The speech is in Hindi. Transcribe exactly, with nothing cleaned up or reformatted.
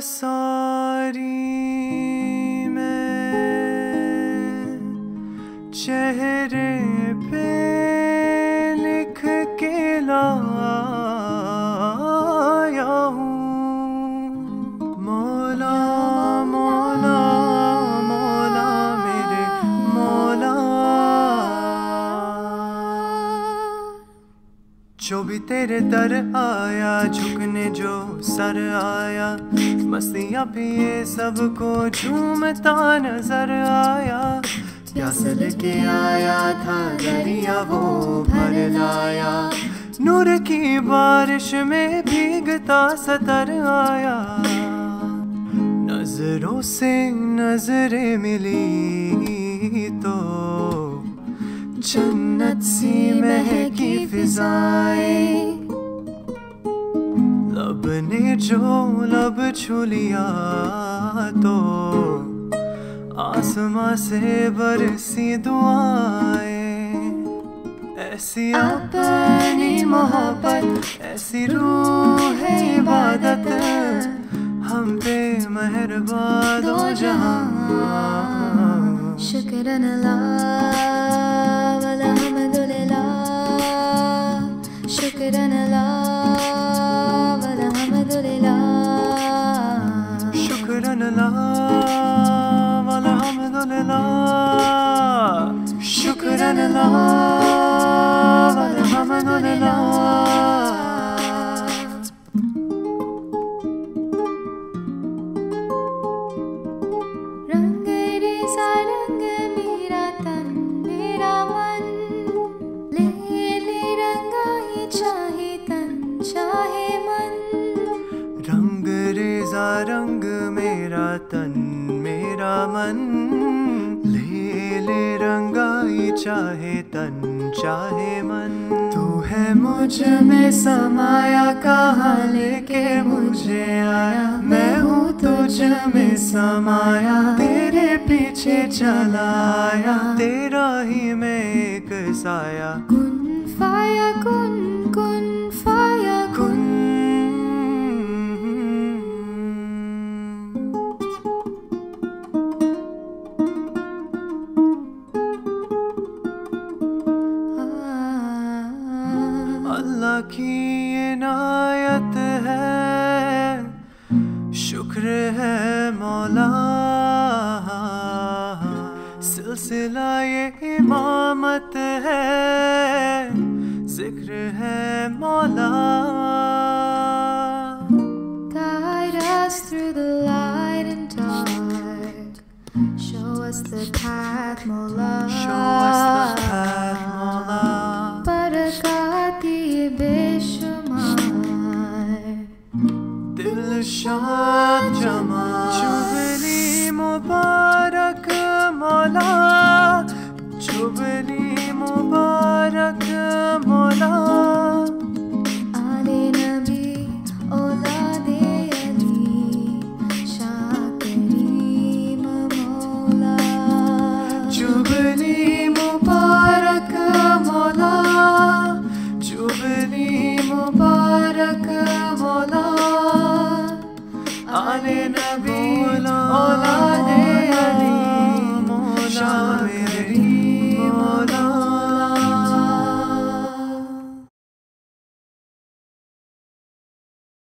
सारी मैं चेहरे पे लिख के लाया हूँ। मौला मौला मौला मेरे मौला, जो भी तेरे दर आया झुकने जो सर आया, मस्तियाँ पिए सबको झूमता नजर आया। प्यास लेके आया था दरिया वो भर लाया, नूर की बारिश में भीगता सतर आया। नजरों से नजरें मिली तो जन्नत सी महकी फिजाएं, लब ने जो लब छू लिया तो आसमां से बरसी दुआएं। ऐसी अपनी मोहब्बत ऐसी रूह है इबादत, हम पे मेहरबान दो जहां। शुक्रन अल्लाह वल्हम्दुलिल्लाह, शुक्रन अल्लाह वल्हम्दुलिल्लाह, शुक्रन अल्लाह वल्हम्दुलिल्लाह, शुक्रन अल्लाह वल्हम्दुलिल्लाह। रंग मेरा तन मेरा मन, ले ले रंगाई चाहे तन चाहे मन। तू है मुझ में समाया कहाँ लेके मुझे आया, मैं हूँ तुझ में समाया तेरे पीछे चलाया। तेरा ही मैं एक साया, कुन फाया कुन कुन फाया कुन। अल्लाह की इनायत है, शुक्र है मौला। सिलसिला ये इमामत है, जिक्र है मौला। Guide us through the light and dark, show us the path मौला, show us the path मौला। बरकाती बेशुमार दिल शाद जमा, जुबली मुबारक मौला, जुबली मुबारक मौला। आले नबी औलादे अली, शाह करीम मौला। जुबली मुबारक मौला, जुबली मुबारक मौला। आले नबी औलाद